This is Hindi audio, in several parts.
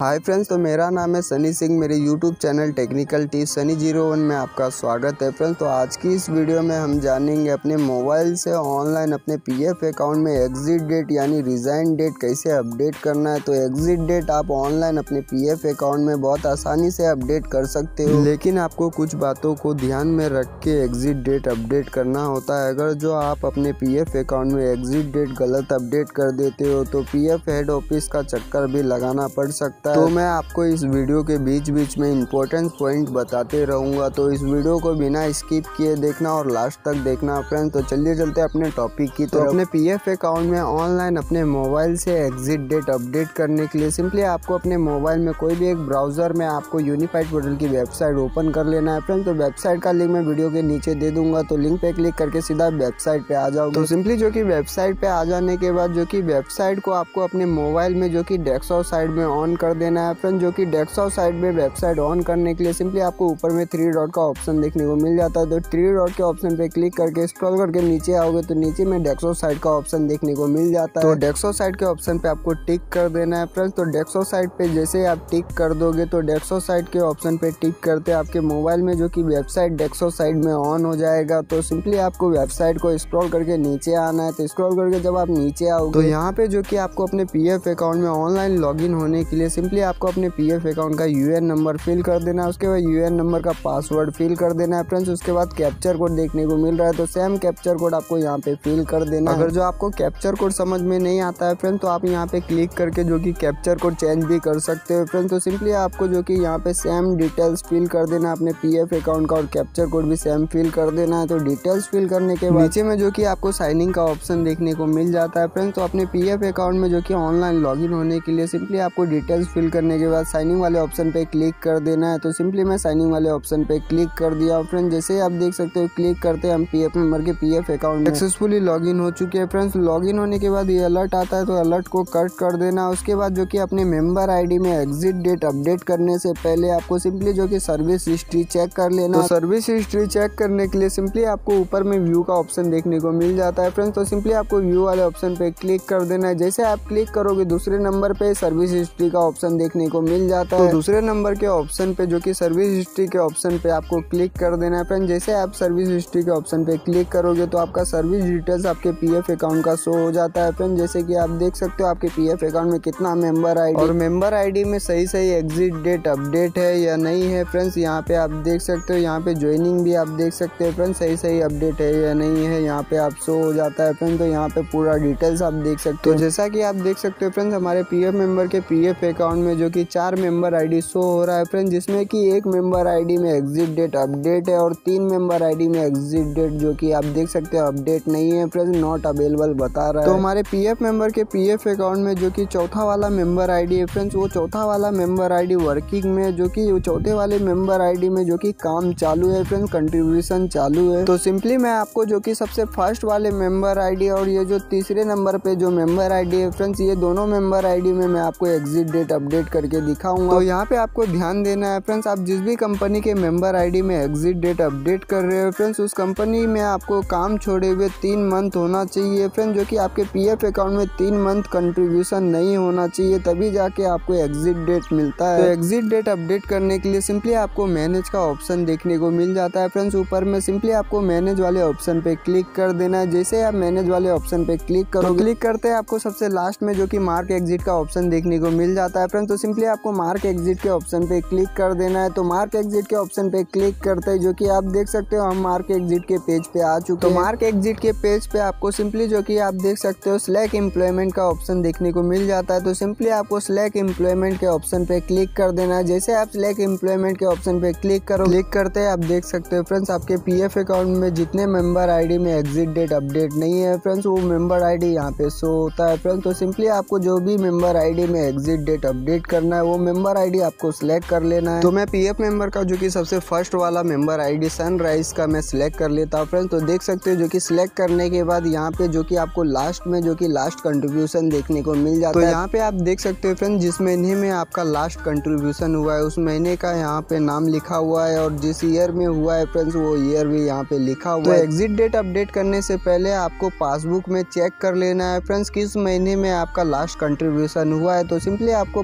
हाय फ्रेंड्स, तो मेरा नाम है सनी सिंह। मेरे YouTube channel technical tips Sunny 01 में आपका स्वागत है फ्रेंड्स। तो आज की इस वीडियो में हम जानेंगे अपने मोबाइल से ऑनलाइन अपने पीएफ अकाउंट में एग्जिट डेट यानी रिज़ाइन डेट कैसे अपडेट करना है। तो एग्जिट डेट आप ऑनलाइन अपने पीएफ अकाउंट में बहुत आसानी से अपडेट कर सकते हो, लेकिन आपको कुछ बातों को ध्यान में रख के एग्जिट डेट अपडेट करना होता है। अगर जो आप अपने पीएफ अकाउंट में एग्जिट डेट गलत अपडेट कर देते हो तो पीएफ हेड ऑफिस का चक्कर भी लगाना पड़ सकता है। तो मैं आपको इस वीडियो के बीच बीच में इम्पोर्टेंट पॉइंट बताते रहूँगा, तो इस वीडियो को बिना स्किप किए देखना और लास्ट तक देखना फ्रेंड्स। तो चलिए चलते हैं अपने टॉपिक की तरफ। अपने पीएफ अकाउंट में ऑनलाइन अपने मोबाइल से एग्जिट डेट अपडेट करने के लिए सिंपली आपको अपने मोबाइल में कोई भी एक ब्राउजर में आपको यूनिफाइड पोर्टल की वेबसाइट ओपन कर लेना है फ्रेंड्स। तो वेबसाइट का लिंक मैं वीडियो के नीचे दे दूंगा, तो लिंक पे क्लिक करके सीधा वेबसाइट पे आ जाओगे। तो सिंपली जो कि वेबसाइट पे आ जाने के बाद जो कि वेबसाइट को आपको अपने मोबाइल में जो कि डेस्कटॉप साइड में ऑन कर देना है फ्रेंड। जो कि डेस्कटॉप साइड में वेबसाइट ऑन करने के लिए सिंपली आपको ऊपर में 3 डॉट का ऑप्शन देखने को मिल जाता है। तो 3 डॉट के ऑप्शन पे क्लिक करके स्क्रॉल करके नीचे आओगे तो नीचे में डेस्कटॉप साइड का ऑप्शन देखने को मिल जाता है। तो डेस्कटॉप साइड के ऑप्शन पे आपको टिक कर देना है फ्रेंड्स। तो डेस्कटॉप साइड पे जैसे आप टिक कर दोगे तो डेस्कटॉप साइड के ऑप्शन पे टिक करते आपके मोबाइल में जो कि वेबसाइट डेस्कटॉप साइड में ऑन हो जाएगा। तो सिंपली आपको वेबसाइट को स्क्रॉल करके नीचे आना है। तो स्क्रॉल करके जब आप नीचे आओगे तो यहाँ पे जो कि आपको अपने पीएफ अकाउंट में ऑनलाइन लॉगिन होने के लिए सिंपली आपको अपने पीएफ अकाउंट का यूएन नंबर फिल कर देना है। उसके बाद यूएन नंबर का पासवर्ड फिल कर देना है फ्रेंड्स। उसके बाद कैप्चर कोड देखने को मिल रहा है, तो सेम कैप्चर कोड आपको यहाँ पे फिल कर देना है। अगर जो आपको कैप्चर कोड समझ में नहीं आता है फ्रेंड्स तो आप यहाँ पे क्लिक करके जो कि कैप्चर कोड चेंज भी कर सकते हो फ्रेंड्स। तो सिंपली आपको जो कि यहाँ पे सेम डिटेल्स फिल कर देना है अपने पीएफ अकाउंट का और कैप्चर कोड भी सेम फिल कर देना है। तो डिटेल्स फिल करने के बाद नीचे में जो कि आपको साइनिंग का ऑप्शन देखने को मिल जाता है फ्रेंड्स। तो अपने पीएफ अकाउंट में जो कि ऑनलाइन लॉगिन होने के लिए सिंपली आपको डिटेल्स फिल करने के बाद साइनिंग वाले ऑप्शन पे क्लिक कर देना है। तो सिंपली मैं साइनिंग वाले ऑप्शन पे क्लिक कर दिया फ्रेंड। जैसे आप देख सकते हो क्लिक करते हम पीएफ मेंबर के पीएफ अकाउंट सक्सेसफुली लॉगिन हो चुके हैं फ्रेंड्स। लॉगिन होने के बाद ये अलर्ट आता है तो अलर्ट को कट कर देना। उसके बाद जो कि अपने मेंबर आईडी में एग्जिट डेट अपडेट करने से पहले आपको सिंपली जो कि सर्विस हिस्ट्री चेक कर लेना। तो सर्विस हिस्ट्री चेक करने के लिए सिंपली आपको ऊपर में व्यू का ऑप्शन देखने को मिल जाता है फ्रेंड्स। तो सिंपली आपको व्यू वाले ऑप्शन पे क्लिक कर देना है। जैसे आप क्लिक करोगे दूसरे नंबर पे सर्विस हिस्ट्री का ऑप्शन देखने को मिल जाता है। तो दूसरे नंबर के ऑप्शन पे जो कि सर्विस हिस्ट्री के ऑप्शन पे आपको क्लिक कर देना है फ्रेंड। जैसे आप सर्विस हिस्ट्री के ऑप्शन पे क्लिक करोगे तो आपका सर्विस डिटेल्स आपके पीएफ अकाउंट का शो हो जाता है फ्रेंड। जैसे कि आप देख सकते हो आपके पीएफ अकाउंट में कितना मेंबर आईडी और मेंबर आईडी में सही एग्जिट डेट अपडेट है या नहीं है फ्रेंड्स। यहाँ पे आप देख सकते हो, यहाँ पे ज्वाइनिंग भी आप देख सकते हो फ्रेंड्स, सही अपडेट है या नहीं है यहाँ पे आप शो हो जाता है फ्रेंड। तो यहाँ पे पूरा डिटेल्स आप देख सकते हो। जैसा कि आप देख सकते हो फ्रेंड्स हमारे पीएफ मेंबर के पीएफ अकाउंट में जो कि 4 मेंबर आईडी शो हो रहा है फ्रेंड, जिसमें कि 1 मेंबर आईडी में एग्जिट डेट अपडेट है और 3 मेंबर आईडी में एग्जिट डेट जो कि आप देख सकते हो अपडेट नहीं है फ्रेंड, नॉट अवेलेबल बता रहा है। तो हमारे पीएफ मेंबर के पीएफ अकाउंट में जो कि चौथा वाला मेंबर आईडी है फ्रेंड्स, वो चौथा वाला मेंबर आईडी वर्किंग में जो कि चौथे वाले मेंबर आईडी में जो कि काम चालू है फ्रेंड्स, कंट्रीब्यूशन चालू है। तो सिंपली मैं आपको जो कि सबसे फर्स्ट वाले मेंबर आईडी और ये जो तीसरे नंबर पे जो मेंबर आईडी है फ्रेंड्स, ये दोनों मेंबर आईडी में मैं आपको एग्जिट डेट अपडेट करके दिखाऊंगा। तो यहाँ पे आपको ध्यान देना है फ्रेंड्स, आप जिस भी कंपनी के मेंबर आईडी में एग्जिट डेट अपडेट कर रहे हो फ्रेंड्स, उस कंपनी में आपको काम छोड़े हुए 3 मंथ होना चाहिए फ्रेंड्स। जो कि आपके पीएफ अकाउंट में 3 मंथ कंट्रीब्यूशन नहीं होना चाहिए, तभी जाके आपको एग्जिट डेट मिलता है। तो एग्जिट डेट अपडेट करने के लिए सिंपली आपको मैनेज का ऑप्शन देखने को मिल जाता है फ्रेंड्स। ऊपर में सिंपली आपको मैनेज वाले ऑप्शन पे क्लिक कर देना है। जैसे आप मैनेज वाले ऑप्शन पे क्लिक करो, क्लिक करते हैं आपको सबसे लास्ट में जो कि मार्क एग्जिट का ऑप्शन देखने को मिल जाता है फ्रेंड्स। तो सिंपली आपको मार्क एग्जिट के ऑप्शन पे क्लिक कर देना है। तो मार्क एग्जिट के ऑप्शन पे क्लिक करते हैं जो कि आप देख सकते हो हम मार्क एग्जिट के पेज पे आ चुके हैं। तो मार्क एग्जिट के पेज पे आपको सिंपली जो कि आप देख सकते हो सिलेक्ट एम्प्लॉयमेंट का ऑप्शन देखने को मिल जाता है। तो सिंपली आपको सिलेक्ट एम्प्लॉयमेंट के ऑप्शन पे क्लिक कर देना है। जैसे आप सिलेक्ट एम्प्लॉयमेंट के ऑप्शन पे क्लिक करो, क्लिक करते हैं आप देख सकते हो फ्रेंड्स आपके पीएफ अकाउंट में जितने मेंबर आईडी में एग्जिट डेट अपडेट नहीं है फ्रेंड्स, वो मेंबर आईडी यहाँ पे शो होता है फ्रेंड्स। तो सिंपली आपको जो भी मेंबर आईडी में एग्जिट डेट अपडेट करना है वो मेंबर आईडी आपको सिलेक्ट कर लेना है। तो मैं पीएफ मेंबर का जो कि सबसे फर्स्ट वाला मेंबर आईडी सनराइज का मैं सिलेक्ट कर लेता हूँ फ्रेंड्स। तो देख सकते हो जो कि सिलेक्ट करने के बाद यहाँ पे जो कि आपको लास्ट में जो कि लास्ट कंट्रीब्यूशन देखने को मिल जाता है। तो यहाँ पे आप देख सकते हो फ्रेंड्स जिस महीने में आपका लास्ट कंट्रीब्यूशन हुआ है उस महीने का यहाँ पे नाम लिखा हुआ है और जिस ईयर में हुआ है फ्रेंड्स वो ईयर भी यहाँ पे लिखा हुआ है। तो एग्जिट डेट अपडेट करने से पहले आपको पासबुक में चेक कर लेना है फ्रेंड्स किस महीने में आपका लास्ट कंट्रीब्यूशन हुआ है। तो सिंपली आपको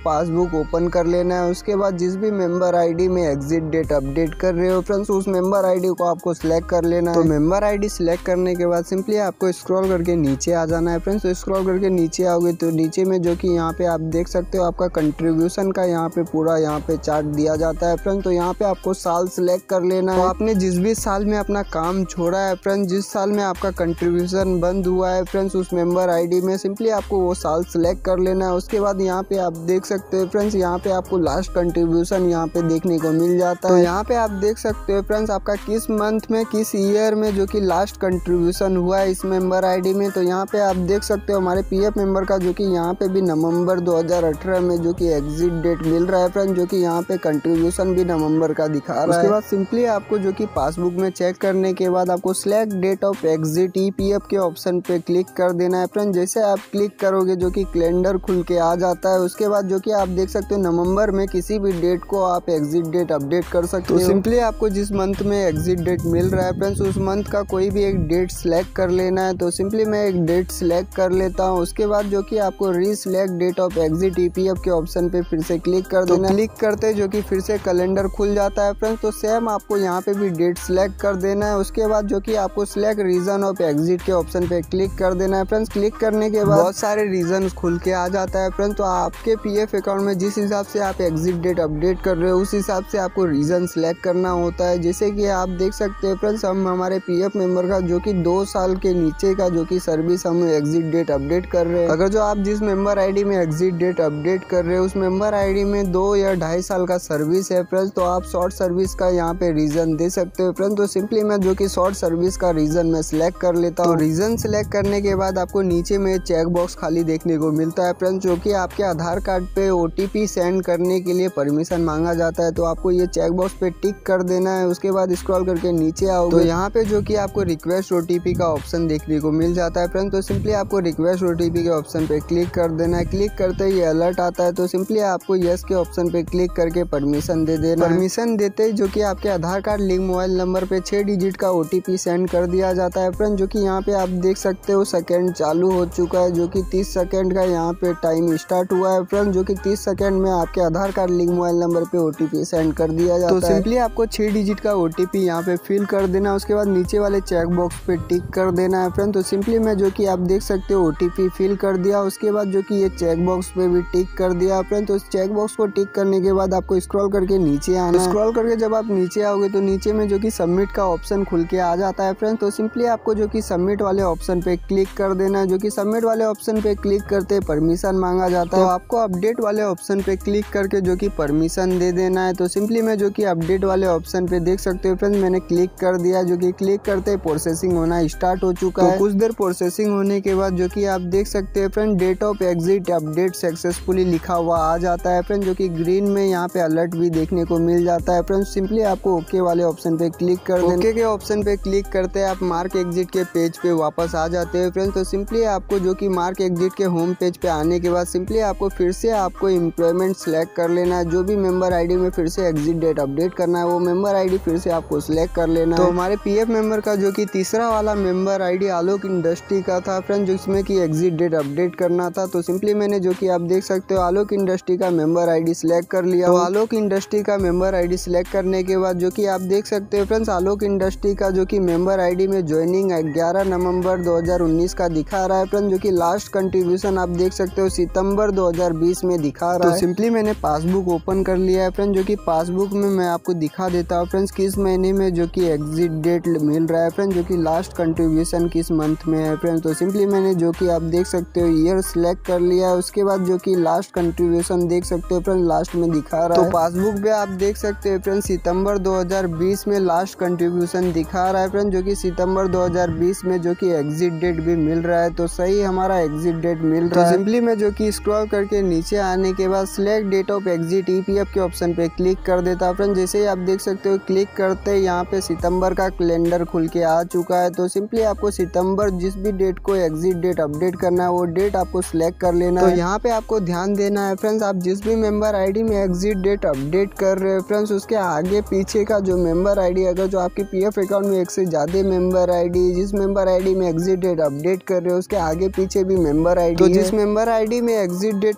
पासबुक ओपन कर लेना है। उसके बाद जिस भी मेंबर आईडी में एग्जिट डेट अपडेट कर रहे हो फ्रेंड्स, उस मेंबर आईडी को आपको सिलेक्ट कर लेना है। तो मेंबर आईडी सिलेक्ट करने के बाद सिंपली आपको स्क्रॉल करके नीचे आ जाना है फ्रेंड्स। तो स्क्रॉल करके नीचे आओगे तो नीचे में जो कि यहाँ पे आप देख सकते हो आपका कंट्रीब्यूशन का यहाँ पे पूरा यहाँ पे चार्ट दिया जाता है फ्रेंड्स। तो यहाँ पे आपको साल सिलेक्ट कर लेना है। तो आपने जिस भी साल में अपना काम छोड़ा है फ्रेंड्स, जिस साल में आपका कंट्रीब्यूशन बंद हुआ है फ्रेंड्स, उस मेंबर आईडी में सिंपली आपको वो साल सिलेक्ट कर लेना है। उसके बाद यहाँ पे आप देख सकते हो फ्रेंड्स, यहाँ पे आपको लास्ट कंट्रीब्यूशन यहाँ पे देखने को मिल जाता है। तो यहाँ पे आप देख सकते हो फ्रेंड्स आपका किस मंथ में किस ईयर में जो कि लास्ट कंट्रीब्यूशन हुआ है इस मेंबर आईडी में। तो यहाँ पे आप देख सकते हो हमारे पीएफ मेंबर का जो कि यहाँ पे भी नवंबर 2018 में जो कि एग्जिट डेट मिल रहा है फ्रेंड्स, जो कि यहाँ पे कंट्रीब्यूशन भी नवंबर का दिखा रहा है। उसके बाद सिंपली आपको जो कि पासबुक में चेक करने के बाद आपको select date of exit EPF के ऑप्शन पे क्लिक कर देना है फ्रेंड्स। जैसे आप क्लिक करोगे जो कि कैलेंडर खुल के आ जाता है। उसके बाद जो कि आप देख सकते हो नवंबर में किसी भी डेट को आप एग्जिट डेट अपडेट कर सकते हो। तो सिंपली आपको जिस मंथ में एग्जिट डेट मिल रहा है फ्रेंड्स, उस मंथ का कोई भी एक डेट सिलेक्ट कर लेना है। तो सिंपली मैं एक डेट सिलेक्ट कर लेता हूँ। उसके बाद जो कि आपको reselect date of exit EPF के ऑप्शन पे फिर से क्लिक कर देना है। क्लिक करते जो कि फिर से कैलेंडर खुल जाता है फ्रेंड्स। तो सेम आपको यहाँ पे भी डेट सिलेक्ट कर देना है। उसके बाद जो कि आपको सिलेक्ट रीजन ऑफ एग्जिट के ऑप्शन पे क्लिक कर देना है फ्रेंड्स। क्लिक करने के बाद बहुत सारे रीजन खुल के आ जाता है फ्रेंड्स। तो आपके पीएफ अकाउंट में जिस हिसाब से आप एग्जिट डेट अपडेट कर रहे हो उस हिसाब से आपको रीजन सिलेक्ट करना होता है। जैसे कि आप देख सकते हैं फ्रेंड्स, हम हमारे पीएफ मेंबर का जो कि 2 साल के नीचे का जो कि सर्विस हम एग्जिट डेट अपडेट कर रहे हैं। अगर जो आप जिस मेंबर आईडी में एग्जिट डेट अपडेट कर रहे हो उस मेंबर आईडी में 2 या 2.5 साल का सर्विस है फ्रेंड्स, तो आप शॉर्ट सर्विस का यहाँ पे रीजन दे सकते हो फ्रेंड्स। तो सिंपली मैं जो कि शॉर्ट सर्विस का रीजन मैं सिलेक्ट कर लेता हूँ। तो रीजन सिलेक्ट करने के बाद आपको नीचे में चेक बॉक्स खाली देखने को मिलता है फ्रेंड्स, जो कि आपके आधार कार्ड पे ओटीपी सेंड करने के लिए परमिशन मांगा जाता है। तो आपको ये चेक बॉक्स पे टिक कर देना है। उसके बाद स्क्रॉल करके नीचे आओगे तो यहाँ पे जो कि आपको रिक्वेस्ट ओटीपी का ऑप्शन देखने को मिल जाता है फ्रेंड्स। तो सिंपली आपको रिक्वेस्ट ओटीपी के ऑप्शन पे क्लिक कर देना है। क्लिक करते ही अलर्ट आता है। तो सिंपली आपको यस के ऑप्शन पे क्लिक करके परमिशन दे देना। परमिशन देते ही जो कि आपके Aadhaar card link mobile number पे 6 डिजिट का ओटीपी सेंड कर दिया जाता है फ्रेंड्स, जो कि यहाँ पे आप देख सकते हो सेकंड चालू हो चुका है, जो कि 30 सेकंड का यहाँ पे टाइम स्टार्ट हुआ है फ्रेंड्स, जो कि 30 सेकंड में आपके Aadhaar card link mobile number पे ओटीपी सेंड कर दिया जाता है। तो सिंपली आपको 6 डिजिट का ओटीपी यहाँ पे फिल कर देना। उसके बाद नीचे वाले चेक बॉक्स पे टिक कर देना है फ्रेंड। तो सिंपली मैं जो कि आप देख सकते हो ओटीपी फिल कर दिया। उसके बाद जो कि ये चेक बॉक्स पे भी टिक कर दिया फ्रेंड। तो इस चेक बॉक्स को टिक करने के बाद आपको स्क्रॉल करके नीचे आना है। स्क्रॉल करके जब आप नीचे आओगे तो नीचे में जो कि सबमिट का ऑप्शन खुल के आ जाता है फ्रेंड। तो सिंपली आपको जो कि सबमिट वाले ऑप्शन पे क्लिक कर देना है। जो कि सबमिट वाले ऑप्शन पे क्लिक करते परमिशन मांगा जाता है। तो आपको अपडेट वाले ऑप्शन पे क्लिक करके जो कि परमिशन दे देना है। तो सिंपली मैं जो कि अपडेट वाले ऑप्शन पे देख सकते हो फ्रेंड्स, मैंने क्लिक कर दिया। जो कि क्लिक करते प्रोसेसिंग होना स्टार्ट हो चुका है। कुछ देर प्रोसेसिंग होने के बाद जो कि आप देख सकते हैं friend, date of exit update successfully लिखा हुआ आ जाता है फ्रेंड, जो कि ग्रीन में यहाँ पे अलर्ट भी देखने को मिल जाता है फ्रेंड। सिंपली आपको ओके वाले ऑप्शन पे क्लिक कर देना। ओके के ऑप्शन पे क्लिक करते आप मार्क एग्जिट के पेज पे वापस आ जाते हैं फ्रेंड्स। तो सिंपली आपको जो कि मार्क एग्जिट के होम पेज पे आने के बाद सिंपली आपको फिर से आपको एम्प्लॉयमेंट सिलेक्ट कर लेना है। जो भी मेंबर आईडी में फिर से एग्जिट डेट अपडेट करना है वो मेंबर आईडी फिर से आपको सिलेक्ट कर लेना है। तो हमारे पीएफ मेंबर का जो कि तीसरा वाला मेंबर आईडी आलोक इंडस्ट्री का था फ्रेंड, जिसमें कि एग्जिट डेट अपडेट करना था। तो सिंपली मैंने जो कि आप देख सकते हो आलोक इंडस्ट्री का मेंबर आईडी सिलेक्ट कर लिया। तो आलोक इंडस्ट्री का मेंबर आईडी सिलेक्ट करने के बाद जो कि आप देख सकते हो फ्रेंड्स, आलोक इंडस्ट्री का जो कि मेंबर आईडी में ज्वाइनिंग 11 नवंबर 2019 का दिखा रहा है फ्रेंड, जो कि लास्ट कंट्रीब्यूशन आप देख सकते हो सितंबर 2020 में दिखा रहा है। तो सिंपली मैंने पासबुक ओपन कर लिया है फ्रेंड, जो कि पासबुक में मैं आपको दिखा देता हूँ फ्रेंड्स किस महीने में जो कि एग्जिट डेट मिल रहा है फ्रेंड, जो कि लास्ट कंट्रीब्यूशन किस मंथ में है फ्रेंड। तो सिंपली मैंने जो कि आप देख सकते हो ईयर सिलेक्ट कर लिया है। उसके बाद जो कि लास्ट कंट्रीब्यूशन देख सकते हो फ्रेंड लास्ट में दिखा रहा है। तो पासबुक पे आप देख सकते हो फ्रेंड सितंबर 2020 में लास्ट कंट्रीब्यूशन दिखा रहा है फ्रेंड, जो कि सितंबर 2020 में जो कि एग्जिट डेट भी मिल रहा है। तो सही हमारा एग्जिट डेट मिल रहा है। तो सिंपली मैं जो कि स्क्रॉल करके नीचे आने के बाद select date of exit EPF के ऑप्शन पे क्लिक कर देता है फ्रेंड। जैसे ही आप देख सकते हो क्लिक करते यहाँ पे सितंबर का कैलेंडर खुल के आ चुका है। तो सिंपली आपको सितंबर जिस भी डेट को एग्जिट डेट अपडेट करना है वो डेट आपको सिलेक्ट कर लेना है। तो यहाँ पे आपको ध्यान देना है फ्रेंड्स, आप जिस भी मेंबर आईडी में एग्जिट डेट अपडेट कर रहे हो फ्रेंड्स, उसके आगे पीछे का जो मेंबर आईडी अगर जो आपके पीएफ अकाउंट में एक से ज्यादा मेंबर आईडी जिस मेंबर आईडी में एग्जिट डेट अपडेट कर रहे हो उसके आगे पीछे भी मेंबर आईडी तो जिस मेंबर आईडी में एग्जिट डेट अपडेट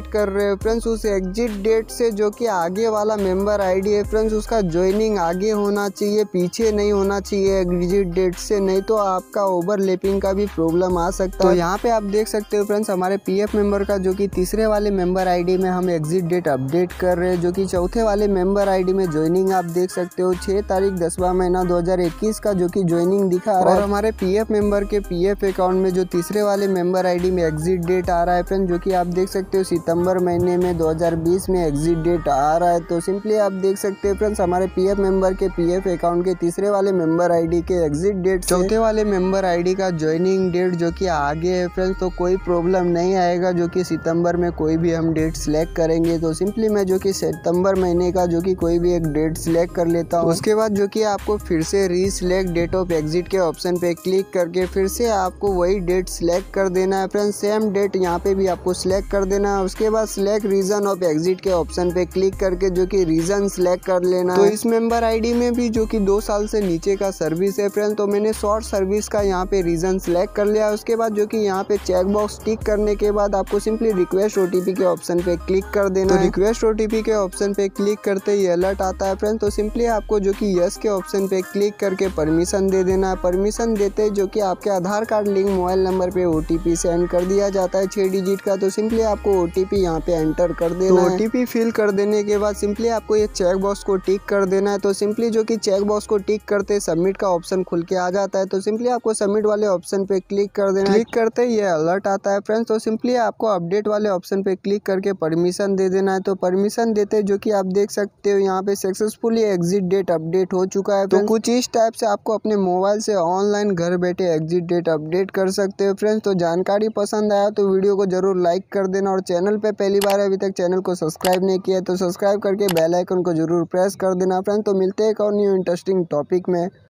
अपडेट कर रहे हो फ्रेंड्स, उस एग्जिट डेट से जो कि आगे वाला मेंबर आईडी है फ्रेंड्स, उसका ज्वाइनिंग आगे होना चाहिए, पीछे नहीं होना चाहिए एग्जिट डेट से, नहीं तो आपका ओवरलैपिंग का भी प्रॉब्लम आ सकता है। तो यहाँ पे आप देख सकते हो फ्रेंड्स, हमारे पीएफ मेंबर का जो कि तीसरे वाले मेंबर आईडी में हम एग्जिट डेट अपडेट कर रहे हैं, जो कि चौथे वाले मेंबर आईडी में ज्वाइनिंग आप देख सकते हो 6 तारीख 10वां महीना 2021 का जो कि ज्वाइनिंग दिखा रहा है। और हमारे पीएफ मेंबर के पीएफ अकाउंट में जो तीसरे वाले मेंबर आईडी में एग्जिट डेट आ रहा है फ्रेंड्स, जो कि आप देख सकते हो सितंबर महीने में 2020 में एग्जिट डेट आ रहा है। तो सिंपली आप देख सकते हो फ्रेंड्स, हमारे पीएफ मेंबर के पीएफ अकाउंट के तीसरे वाले मेंबर आईडी के एग्जिट डेट चौथे वाले मेंबर आईडी का ज्वाइनिंग डेट जो कि आगे है फ्रेंड्स, तो कोई प्रॉब्लम नहीं आएगा। जो कि सितंबर में कोई भी हम डेट सिलेक्ट करेंगे तो सिंपली मैं जो कि सितंबर महीने का जो कि कोई भी एक डेट सिलेक्ट कर लेता हूँ। उसके बाद जो कि आपको फिर से रीसिलेक्ट डेट ऑफ एग्जिट के ऑप्शन पे क्लिक करके फिर से आपको वही डेट सिलेक्ट कर देना है फ्रेंड्स, सेम डेट यहाँ पे भी आपको सिलेक्ट कर देना है। उसके बाद सिलेक्ट रीजन ऑफ एग्जिट के ऑप्शन पे क्लिक करके जो कि रीजन सिलेक्ट कर लेना है। तो इस मेंबर आईडी में भी जो कि 2 साल से नीचे का सर्विस है फ्रेंड्स, तो मैंने शॉर्ट सर्विस का यहाँ पे रीजन सिलेक्ट कर लिया। उसके बाद जो कि यहाँ पे चेक बॉक्स टिक करने के बाद आपको सिंपली रिक्वेस्ट ओटीपी के ऑप्शन पे क्लिक कर देना है। रिक्वेस्ट ओटीपी के ऑप्शन पे क्लिक करते ही अलर्ट आता है फ्रेंड्स, तो सिंपली आपको जो कि यस के ऑप्शन पे क्लिक करके परमिशन दे देना है। परमिशन देते जो कि आपके Aadhaar card link mobile number पे ओटीपी सेंड कर दिया जाता है 6 डिजिट का, तो सिंपली आपको ओटीपी यहाँ पे एंटर कर देना है। ओटीपी फिल कर देने के बाद सिंपली आपको ये चेक बॉक्स को टिक कर देना है। तो सिंपली जो कि चेक बॉक्स को टिक करते सबमिट का ऑप्शन खुल के आ जाता है, तो सिंपली आपको सबमिट वाले ऑप्शन पे क्लिक कर देना है। क्लिक करते ही ये अलर्ट आता है फ्रेंड्स, तो सिंपली आपको अपडेट वाले ऑप्शन पे क्लिक करके परमिशन दे देना है। तो परमिशन देते जो कि आप देख सकते हो यहाँ पे सक्सेसफुली एग्जिट डेट अपडेट हो चुका है। तो कुछ इस टाइप से आपको अपने मोबाइल से ऑनलाइन घर बैठे एग्जिट डेट अपडेट कर सकते हो फ्रेंड्स। तो जानकारी पसंद आया तो वीडियो को जरूर लाइक कर देना, और चैनल पे पहली बार अभी तक चैनल को सब्सक्राइब नहीं किया तो सब्सक्राइब करके बेल आइकन को जरूर प्रेस कर देना फ्रेंड्स। तो मिलते हैं एक और न्यू इंटरेस्टिंग टॉपिक में।